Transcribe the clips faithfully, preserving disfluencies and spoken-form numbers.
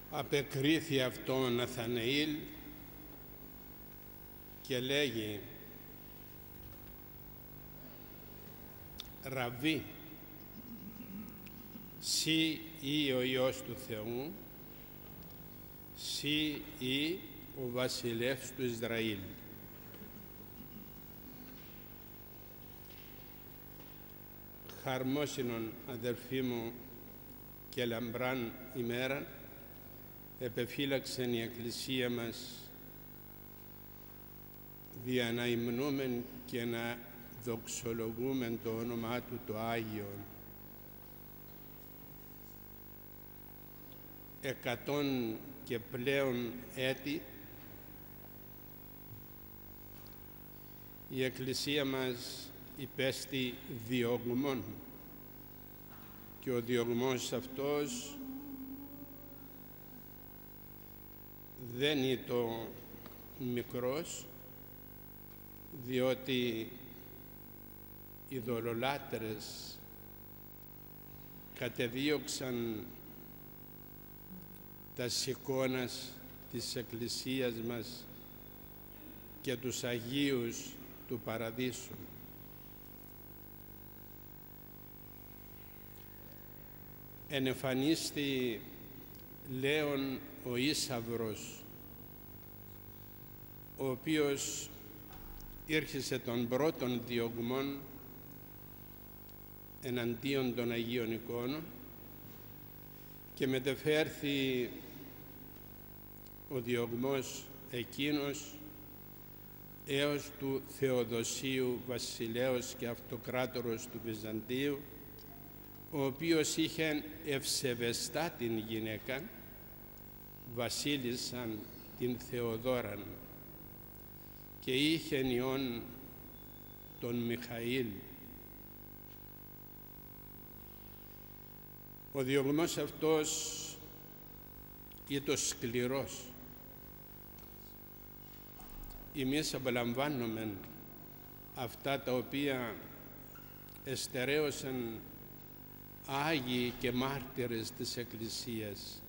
Απεκρίθη αυτό ο Ναθαναήλ και λέγει: Ραββί, σύ ή ο Υιός του Θεού, σύ ή ο βασιλεύς του Ισραήλ. Χαρμόσυνον, αδερφοί μου, και λαμπράν ημέραν επεφύλαξεν η Εκκλησία μας δια να υμνούμεν και να δοξολογούμεν το όνομά Του το Άγιον. Εκατόν και πλέον έτη η Εκκλησία μας υπέστη διωγμών και ο διωγμός αυτός δεν είναι το μικρός, διότι οι ειδωλολάτρες κατεδίωξαν τα εικόνας της Εκκλησίας μας και τους Αγίους του Παραδείσου. Ενεφανίστη Λέων ο Ίσαυρος, ο οποίος ήρχισε των πρώτων διωγμών εναντίον των Αγίων Εικόνων και μετεφέρθη ο διωγμός εκείνος έως του Θεοδοσίου βασιλέως και αυτοκράτορος του Βυζαντίου, ο οποίος είχε ευσεβεστά την γυναίκα, βασίλισσαν την Θεοδόραν, και είχε ιόν τον Μιχαήλ. Ο διωγμός αυτός ήταν σκληρός. Εμείς απολαμβάνουμε αυτά τα οποία εστερέωσαν Άγιοι και μάρτυρες της Εκκλησίας.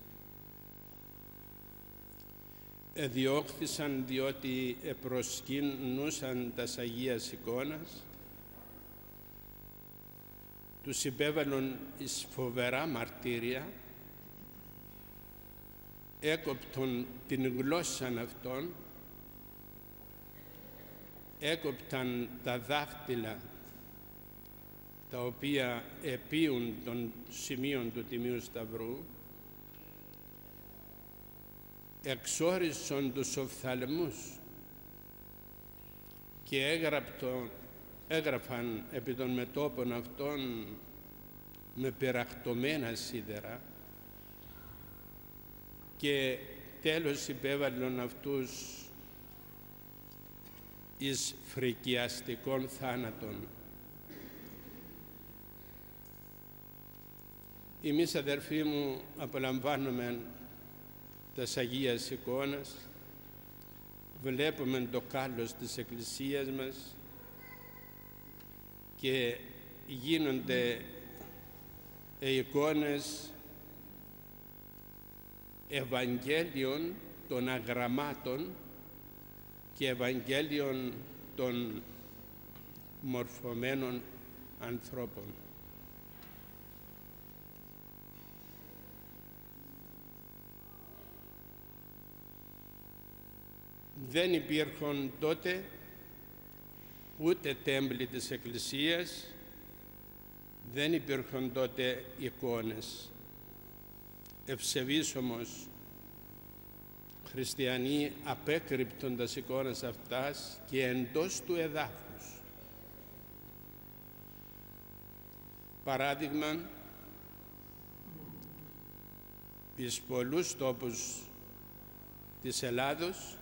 Εδιώχθησαν διότι επροσκυνούσαν τας Αγίας Εικόνας, τους υπέβαλαν εις φοβερά μαρτύρια, έκοπτον την γλώσσαν αυτών, έκοπταν τα δάχτυλα τα οποία επίουν των σημείων του Τιμίου Σταυρού, εξόρισον τους οφθαλμούς και έγραπτο, έγραφαν επί των μετώπων αυτών με πυραχτωμένα σίδερα, και τέλος υπέβαλαν αυτούς εις φρικιαστικών θάνατων. Εμείς, αδερφοί μου, απολαμβάνουμε τας Αγίας Εικόνας, βλέπουμε το κάλος της Εκκλησίας μας και γίνονται εικόνες Ευαγγέλιων των αγραμμάτων και Ευαγγέλιων των μορφωμένων ανθρώπων. Δεν υπήρχαν τότε ούτε τέμπλοι της Εκκλησίας, δεν υπήρχαν τότε εικόνες. Ευσεβείς όμως χριστιανοί απέκρυπτον τας εικόνες αυτάς και εντός του εδάφους. Παράδειγμα, εις πολλούς τόπους της Ελλάδος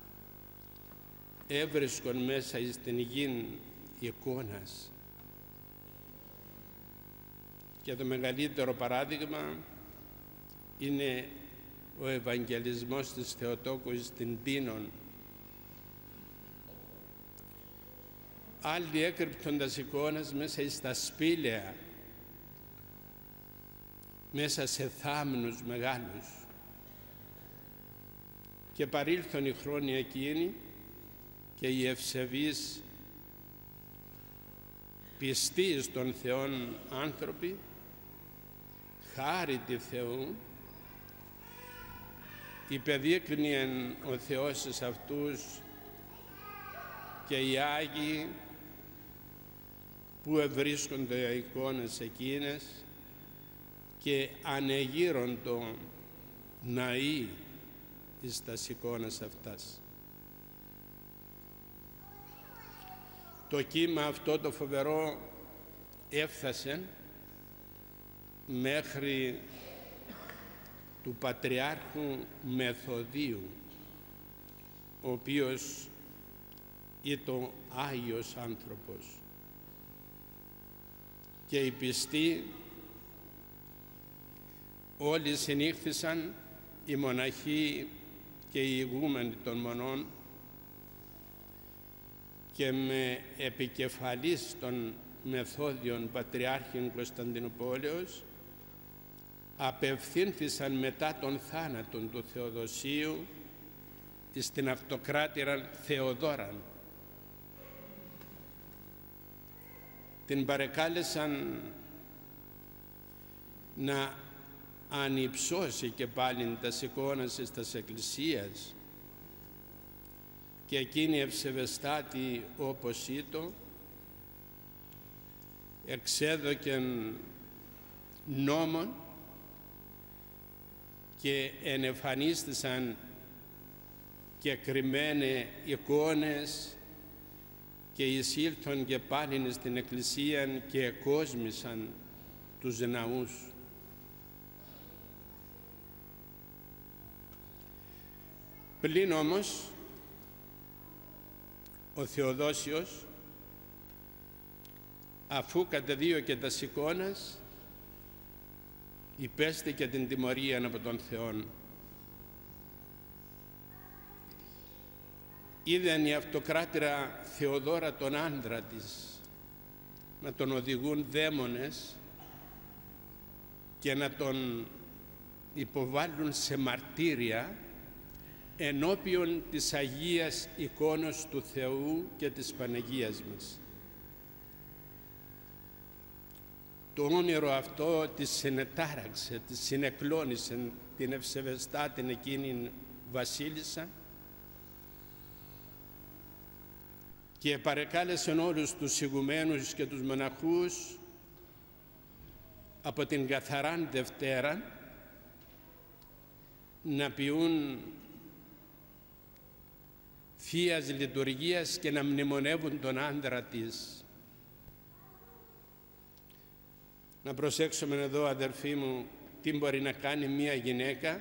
έβρισκον μέσα εις την γην εικόνας. Και το μεγαλύτερο παράδειγμα είναι ο Ευαγγελισμός της Θεοτόκου εις την Τίνον. Άλλοι έκρυπτον τας εικόνας μέσα εις τα σπήλαια, μέσα σε θάμνους μεγάλους, και παρήλθον οι χρόνοι εκείνοι και οι ευσεβείς πιστοί στον Θεόν άνθρωποι, χάρητη Θεού, υπεδείκνυεν ο Θεός εις αυτούς και οι Άγιοι που ευρίσκονται εικόνες εκείνες και ανεγείροντο ναοί εις τας εικόνες αυτάς. Το κύμα αυτό το φοβερό έφτασε μέχρι του Πατριάρχου Μεθοδίου, ο οποίος ήταν Άγιος άνθρωπος, και οι πιστοί όλοι συνήχθησαν, οι μοναχοί και οι ηγούμενοι των μονών, και με επικεφαλής των Μεθόδιων Πατριάρχην Κωνσταντινουπόλεως απευθύνθησαν μετά τον θάνατον του Θεοδοσίου στην αυτοκράτηρα Θεοδόραν. Την παρεκάλεσαν να ανυψώσει και πάλιν τας εικόνας εις τας εκκλησίας, και εκείνη ευσεβεστάτη όπως ήτο εξέδωκεν νόμον και ενεφανίστησαν και κρυμμένε εικόνες και εισήλθον και πάλιν στην εκκλησία και εκόσμησαν τους ναούς. Πλην όμως ο Θεοδόσιος, αφού κατεδίωκε τας εικόνας, υπέστηκε την τιμωρία από τον Θεόν. Είδεν η αυτοκράτηρα Θεοδόρα τον άντρα της να τον οδηγούν δαίμονες και να τον υποβάλλουν σε μαρτύρια ενώπιον της Αγίας εικόνος του Θεού και της Παναγίας μας. Το όνειρο αυτό της συνετάραξε, της συνεκλώνησε την ευσεβεστά την εκείνη βασίλισσα και παρεκάλεσε όλους τους ηγουμένους και τους μοναχούς από την καθαράν Δευτέρα να πιούν Θείας Λειτουργίας και να μνημονεύουν τον άντρα της. Να προσέξουμε εδώ, αδερφοί μου, τι μπορεί να κάνει μία γυναίκα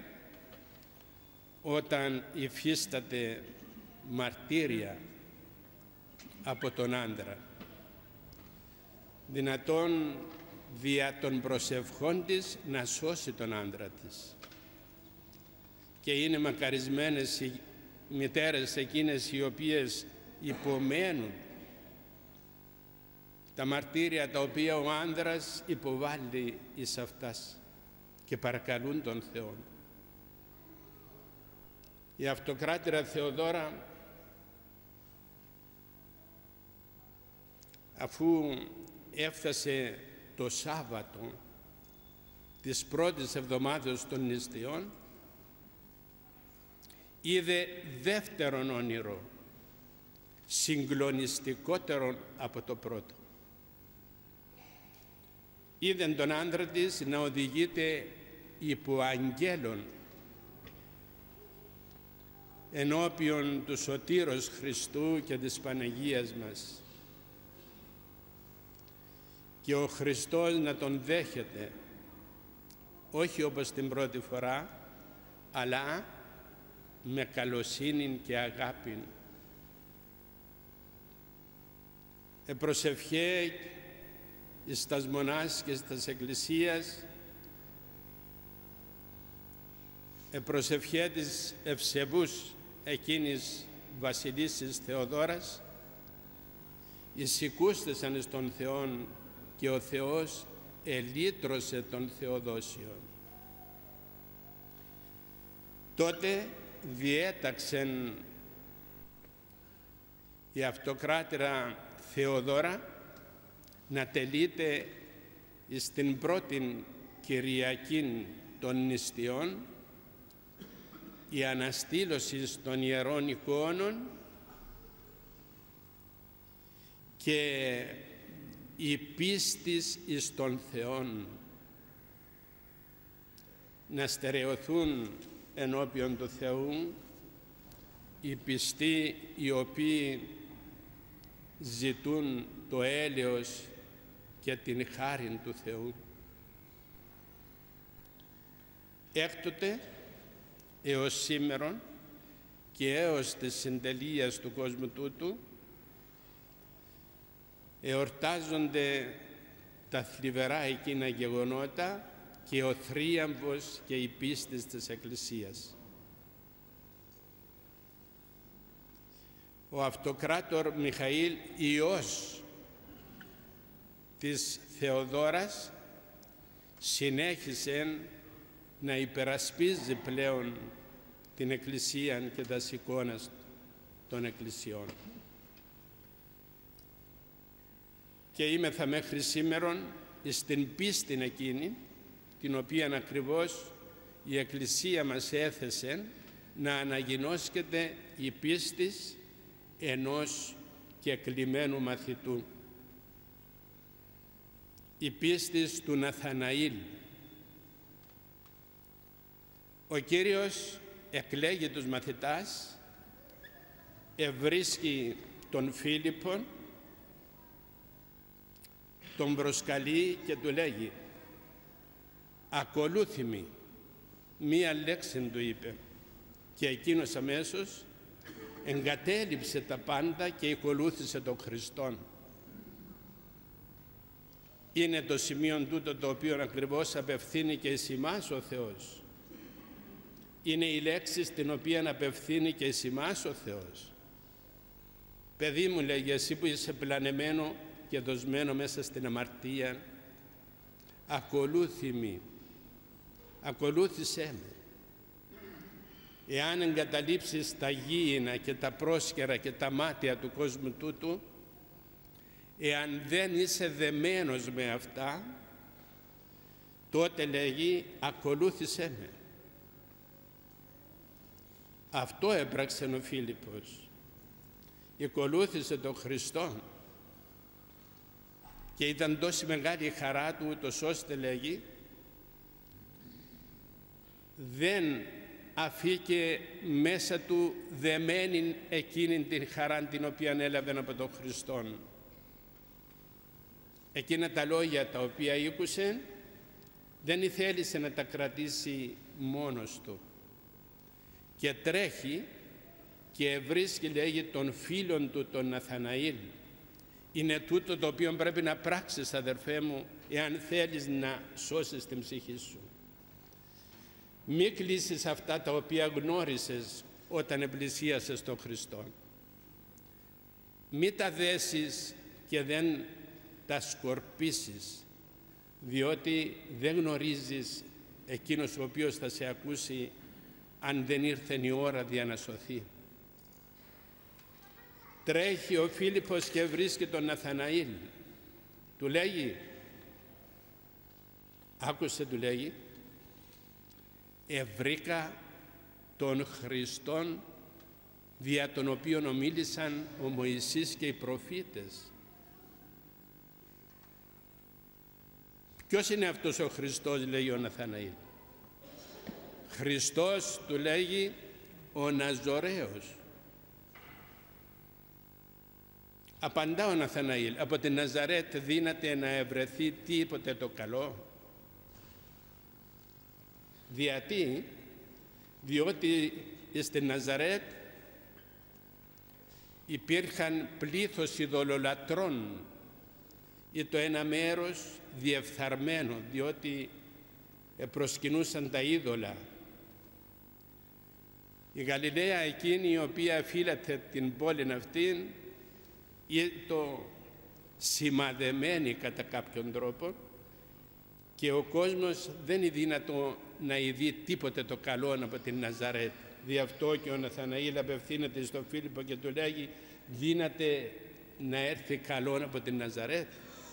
όταν υφίσταται μαρτύρια από τον άντρα. Δυνατόν δια των προσευχών της να σώσει τον άντρα της. Και είναι μακαρισμένες οι μητέρες εκείνες οι οποίες υπομένουν τα μαρτύρια τα οποία ο άνδρας υποβάλλει εις αυτάς και παρακαλούν τον Θεό. Η αυτοκράτηρα Θεοδόρα, αφού έφτασε το Σάββατο της πρώτης εβδομάδας των νηστείων, είδε δεύτερον όνειρο, συγκλονιστικότερον από το πρώτο. Είδεν τον άντρα της να οδηγείται υπό αγγέλων ενώπιον του Σωτήρος Χριστού και της Παναγίας μας, και ο Χριστός να τον δέχεται, όχι όπως την πρώτη φορά, αλλά με καλοσύνη και αγάπη. Επροσευχέ εις τας μονάς και τας εκκλησίας, επροσευχέ της ευσεβούς εκείνης βασιλίσσης Θεοδόρας, εισηκούστησαν εις τον Θεόν και ο Θεός ελύτρωσε τον Θεοδόσιο. Τότε διέταξεν η αυτοκράτηρα Θεοδώρα να τελείται στην πρώτη Κυριακή των νηστείων η αναστήλωση των ιερών εικόνων και η πίστης εις τον Θεόν, να στερεωθούν ενώπιον του Θεού οι πιστοί οι οποίοι ζητούν το έλεος και την χάριν του Θεού. Έκτοτε έως σήμερον και έως της συντελείας του κόσμου τούτου εορτάζονται τα θλιβερά εκείνα γεγονότα και ο θρίαμβος και η πίστη της Εκκλησίας. Ο αυτοκράτορ Μιχαήλ, ιός της Θεοδόρας, συνέχισε να υπερασπίζει πλέον την Εκκλησία και τα εικόνας των Εκκλησιών. Και είμεθα μέχρι σήμερον στην πίστη εκείνη, την οποία ακριβώς η Εκκλησία μας έθεσε να αναγινώσκεται η πίστης ενός κεκλημένου μαθητού. Η πίστης του Ναθαναήλ. Ο Κύριος εκλέγει τους μαθητάς, ευρίσκει τον Φίλιππον, τον προσκαλεί και του λέγει «Ακολούθη μη». Μία λέξη του είπε και εκείνος αμέσως εγκατέλειψε τα πάντα και ακολούθησε τον Χριστόν. Είναι το σημείο τούτο το οποίο ακριβώς απευθύνει και εις εμάς ο Θεός. Είναι η λέξη στην οποία απευθύνει και εις εμάς ο Θεός. «Παιδί μου», λέγει, «εσύ που είσαι πλανεμένο και δοσμένο μέσα στην αμαρτία, ακολούθη μη, ακολούθησέ με». Εάν εγκαταλείψεις τα γήινα και τα πρόσκαιρα και τα μάτια του κόσμου τούτου, εάν δεν είσαι δεμένος με αυτά, τότε, λέγει, ακολούθησέ με. Αυτό έπραξε ο Φίλιππος. Ακολούθησε τον Χριστό και ήταν τόση μεγάλη χαρά του, ούτως ώστε, λέγει, δεν αφήκε μέσα του δεμένη εκείνη την χαρά την οποία έλαβε από τον Χριστόν. Εκείνα τα λόγια τα οποία ήκουσε δεν θέλησε να τα κρατήσει μόνος του και τρέχει και βρίσκει, λέγει, τον φίλον του τον Ναθαναήλ. Είναι τούτο το οποίο πρέπει να πράξεις, αδερφέ μου, εάν θέλεις να σώσεις την ψυχή σου. Μη κλείσεις αυτά τα οποία γνώρισες όταν επλησίασες τον Χριστό. Μη τα δέσεις και δεν τα σκορπίσεις, διότι δεν γνωρίζεις εκείνος ο οποίος θα σε ακούσει αν δεν ήρθε η ώρα για να σωθεί. Τρέχει ο Φίλιππος και βρίσκει τον Ναθαναήλ. Του λέγει, άκουσε, του λέγει, «Ευρήκα τον Χριστόν δια τον οποίον ομίλησαν ο Μωυσής και οι προφήτες». Ποιος είναι αυτός ο Χριστός, λέει ο Ναθαναήλ. Χριστός, του λέγει, ο Ναζωραίος. Απαντά ο Ναθαναήλ, από την Ναζαρέτ δύναται να ευρεθεί τίποτε το καλό? Γιατί, διότι στην Ναζαρέτ υπήρχαν πλήθος ειδωλολατρών ή το ένα μέρος διεφθαρμένο, διότι προσκυνούσαν τα είδωλα. Η Γαλιλαία εκείνη η οποία φύλατε την πόλη αυτή ή το σημαδεμένη κατά κάποιον τρόπο και ο κόσμος δεν είναι δυνατό να ειδεί τίποτε το καλό από την Ναζαρέτ, Δι' αυτό και ο Ναθαναήλ απευθύνεται στον Φίλιππο και του λέγει, δύναται να έρθει καλόν από την Ναζαρέτ?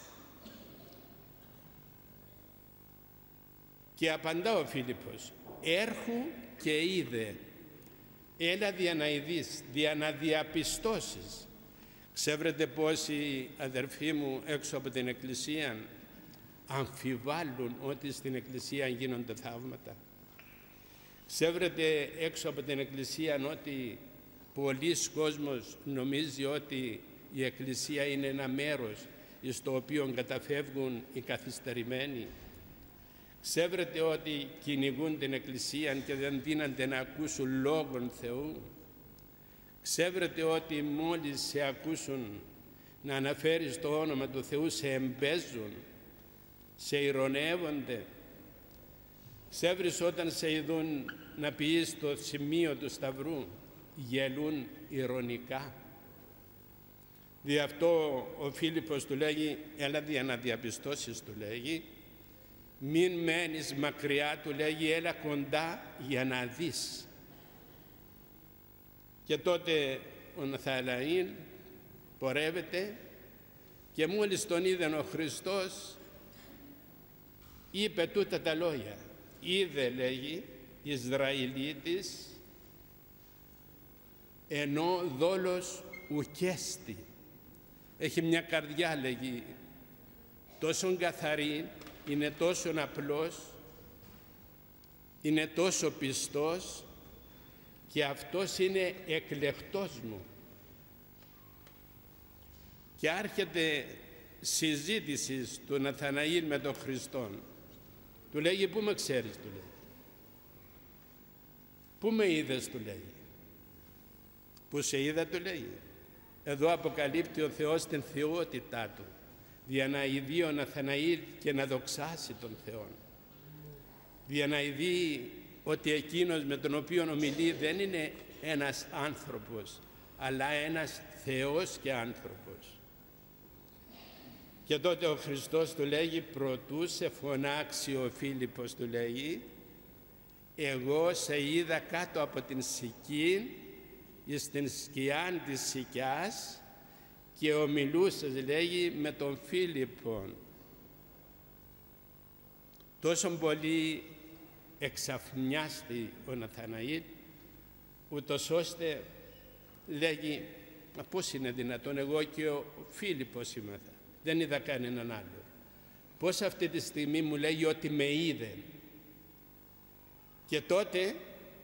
Και απαντά ο Φίλιππος, έρχου και είδε, έλα δια να ειδείς, δια να διαπιστώσεις. Ξέρετε πόσοι αδερφοί μου έξω από την Εκκλησία αμφιβάλλουν ότι στην Εκκλησία γίνονται θαύματα. Ξέρετε έξω από την Εκκλησία ότι πολλοί κόσμος νομίζει ότι η Εκκλησία είναι ένα μέρος στο οποίο καταφεύγουν οι καθυστερημένοι. Ξέρετε ότι κυνηγούν την Εκκλησία και δεν δίνονται να ακούσουν λόγων Θεού. Ξέρετε ότι μόλις σε ακούσουν να αναφέρεις το όνομα του Θεού σε εμπέζουν, σε ειρωνεύονται. Ξέρεις όταν σε ειδούν να ποιείς το σημείο του Σταυρού, γελούν ειρωνικά. Δι' αυτό ο Φίλιππος του λέγει, έλα δια να διαπιστώσεις, του λέγει, μην μένεις μακριά, του λέγει, έλα κοντά για να δεις. Και τότε ο Ναθαναήλ πορεύεται και μόλις τον είδε ο Χριστός είπε τούτα τα λόγια. Είδε, λέγει, Ισραηλίτης ενώ δόλος ουκέστη. Έχει μια καρδιά, λέγει, τόσο καθαρή, είναι τόσο απλός, είναι τόσο πιστός και αυτός είναι εκλεκτός μου. Και άρχεται συζήτηση του Ναθαναήλ με τον Χριστό. Του λέγει, πού με ξέρεις, του λέει. Πού με είδες, του λέει. Πού σε είδα, του λέει. Εδώ αποκαλύπτει ο Θεός την θεότητά του, για να ειδεί ο Ναθαναήλ και να δοξάσει τον Θεό. Για να ειδεί ότι εκείνος με τον οποίο ομιλεί δεν είναι ένας άνθρωπος, αλλά ένας Θεός και άνθρωπος. Και τότε ο Χριστός του λέγει, προτού σε φωνάξει ο Φίλιππος, του λέγει, εγώ σε είδα κάτω από την σικήν, στην σκιά της σικιάς και ομιλούσες, λέγει, με τον Φίλιππο. Τόσο πολύ εξαφνιάστη ο Ναθαναήλ, ούτως ώστε λέγει, μα πώς είναι δυνατόν, εγώ και ο Φίλιππος είμαι, δεν είδα κανέναν άλλο. Πώς αυτή τη στιγμή μου λέγει ότι με είδε. Και τότε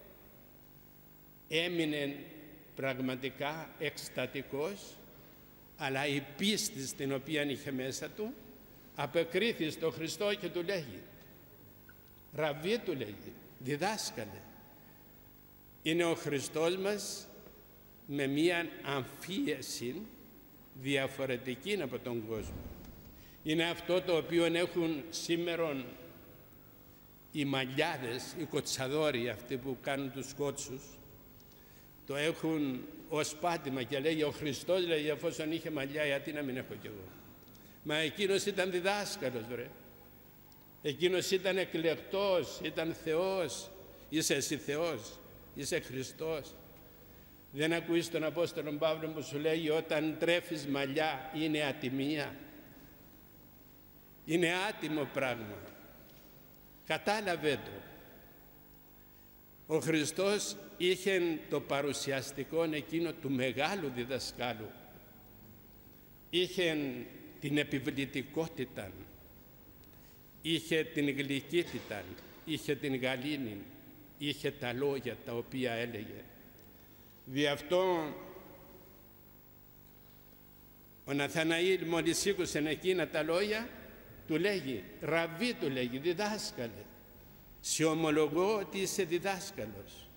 έμεινε πραγματικά εκστατικός, αλλά η πίστη στην οποία είχε μέσα του απεκρίθη στον Χριστό και του λέγει, Ραββί, του λέγει, διδάσκαλε. Είναι ο Χριστός μας με μία αμφίεση διαφορετική από τον κόσμο. Είναι αυτό το οποίο έχουν σήμερα οι μαλλιάδες, οι κοτσαδόροι, αυτοί που κάνουν τους κότσους, το έχουν ως πάτημα και λέει ο Χριστός, λέει, εφόσον είχε μαλλιά, γιατί να μην έχω κι εγώ. Μα εκείνος ήταν διδάσκαλος, βρε. Εκείνος ήταν εκλεκτός, ήταν Θεός. Είσαι εσύ Θεός, είσαι Χριστός. Δεν ακούεις τον Απόστολο Παύλο που σου λέει, όταν τρέφεις μαλλιά είναι ατιμία. Είναι άτιμο πράγμα. Κατάλαβε το. Ο Χριστός είχε το παρουσιαστικό εκείνο του μεγάλου διδασκάλου. Είχε την επιβλητικότητα, είχε την γλυκύτητα, είχε την γαλήνη, είχε τα λόγια τα οποία έλεγε. Δι' αυτό ο Ναθαναήλ μόλις σήκωσε εκείνα τα λόγια, του λέγει, Ραββί, του λέγει, διδάσκαλε, σε ομολογώ ότι είσαι διδάσκαλος.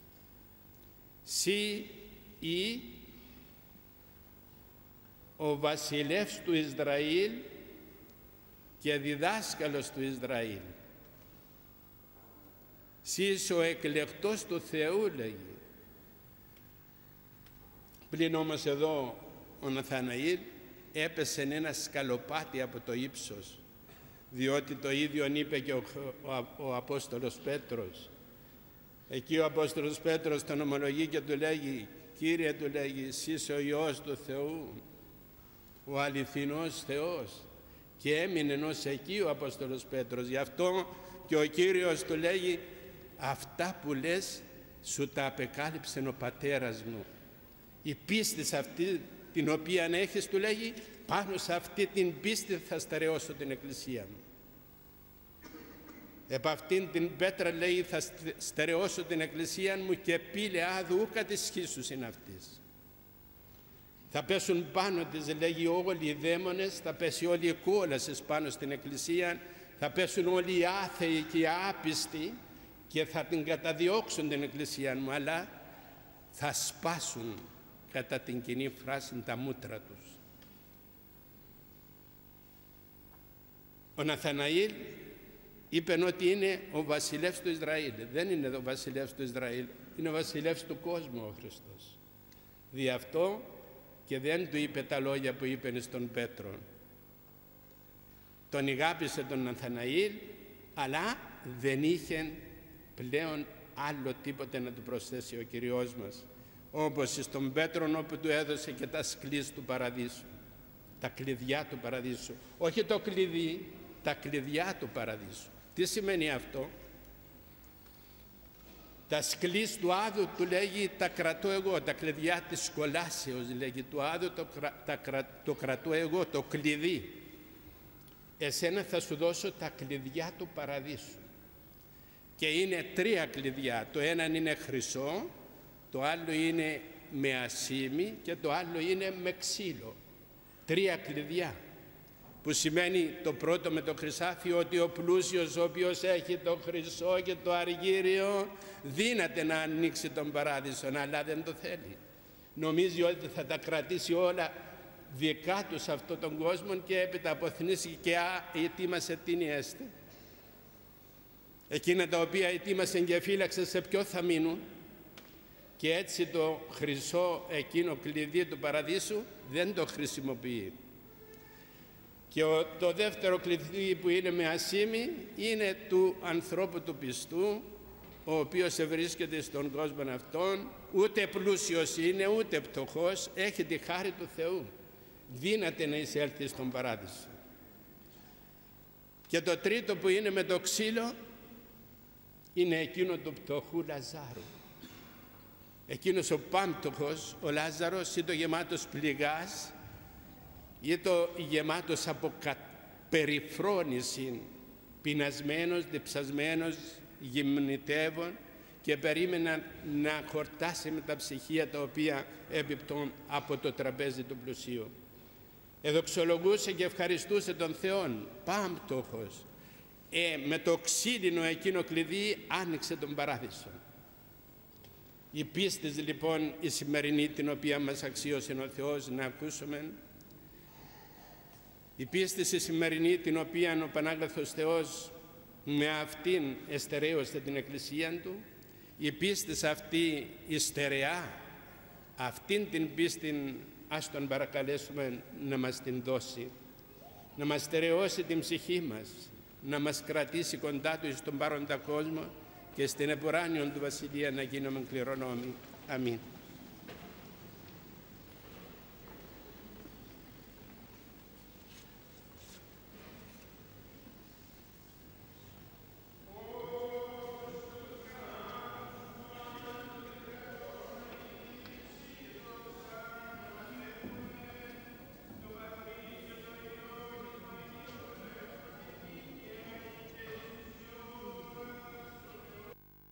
Συ ή ο βασιλεύς του Ισραήλ και διδάσκαλος του Ισραήλ. Συ είσαι ο εκλεκτός του Θεού, λέγει. Πλην όμως εδώ ο Ναθαναήλ έπεσε ένα σκαλοπάτι από το ύψος, διότι το ίδιο είπε και ο, ο, ο Απόστολος Πέτρος, Εκεί ο Απόστολος Πέτρος τον ομολογεί και του λέγει, Κύριε, του λέγει, εσύ είσαι ο Υιός του Θεού, ο αληθινός Θεός. Και έμεινε ως εκεί ο Απόστολος Πέτρος. Γι' αυτό και ο Κύριος του λέγει, αυτά που λες σου τα απεκάλυψε ο πατέρας μου. Η πίστη σε αυτή την οποία έχεις, του λέγει, πάνω σε αυτή την πίστη θα στερεώσω την εκκλησία μου. Επ' αυτήν την πέτρα, λέει, θα στερεώσω την εκκλησία μου και πύλε άδου ούκα της σχίσους είναι αυτής. Θα πέσουν πάνω της, λέγει, όλοι οι δαίμονες, θα πέσει όλη η κόλασης πάνω στην εκκλησία, θα πέσουν όλοι οι άθεοι και οι άπιστοι και θα την καταδιώξουν την εκκλησία μου, αλλά θα σπάσουν, κατά την κοινή φράση, τα μούτρα τους. Ο Ναθαναήλ είπε ότι είναι ο βασιλεύς του Ισραήλ. Δεν είναι ο βασιλεύς του Ισραήλ, είναι ο βασιλεύς του κόσμου ο Χριστός. Δι' αυτό και δεν του είπε τα λόγια που είπε στον Πέτρο. Τον ηγάπησε τον Ναθαναήλ, αλλά δεν είχε πλέον άλλο τίποτε να του προσθέσει ο Κυριός μας, όπως στον Πέτρον, όπου του έδωσε και τα σκλής του παραδείσου, τα κλειδιά του παραδείσου. Όχι το κλειδί, τα κλειδιά του παραδείσου. Τι σημαίνει αυτό? Τα σκλής του Άδου, του λέγει, τα κρατώ εγώ, τα κλειδιά της σκολάσεως, λέγει, του Άδου το, τα, το κρατώ εγώ, το κλειδί. Εσένα θα σου δώσω τα κλειδιά του παραδείσου. Και είναι τρία κλειδιά. Το ένα είναι χρυσό, το άλλο είναι με ασήμι και το άλλο είναι με ξύλο. Τρία κλειδιά. Που σημαίνει το πρώτο με το χρυσάφι, ότι ο πλούσιος, ο οποίος έχει το χρυσό και το αργύριο, δύναται να ανοίξει τον παράδεισο, αλλά δεν το θέλει. Νομίζει ότι θα τα κρατήσει όλα δικά του σε αυτόν τον κόσμο και έπειτα αποθνήσει και α, ετοίμασε την έστε. Εκείνα τα οποία ετοίμασε και φύλαξε, σε ποιο θα μείνουν? Και έτσι το χρυσό εκείνο κλειδί του παραδείσου δεν το χρησιμοποιεί. Και το δεύτερο κλειδί που είναι με ασήμι είναι του ανθρώπου του πιστού, ο οποίος ευρίσκεται στον κόσμο αυτόν, ούτε πλούσιος είναι ούτε πτωχός, έχει τη χάρη του Θεού, δύναται να εισέλθει στον παράδεισο. Και το τρίτο που είναι με το ξύλο είναι εκείνο του πτωχού Λαζάρου. Εκείνος ο πάμπτωχος, ο Λάζαρος, ή το γεμάτος πληγάς, ή το γεμάτος από περιφρόνηση, πεινασμένος, διψασμένος, γυμνητεύων, και περίμενα να χορτάσει με τα ψυχία τα οποία έπιπτον από το τραπέζι του πλουσίου. Εδοξολογούσε και ευχαριστούσε τον Θεόν, πάμπτωχος. Ε, με το ξύλινο εκείνο κλειδί άνοιξε τον παράδεισο. Η πίστη λοιπόν η σημερινή, την οποία μας αξίωσε ο Θεός να ακούσουμε, η πίστη η σημερινή, την οποία ο Πανάγαθος Θεός με αυτήν εστερέωσε την Εκκλησία Του, η πίστη αυτή η στερεά, αυτήν την πίστη ας τον παρακαλέσουμε να μας την δώσει, να μας στερεώσει την ψυχή μας, να μας κρατήσει κοντά Του στον παρόντα κόσμο και στην επουράνιον του Βασιλεία να γίνουμε κληρονόμοι. Αμήν.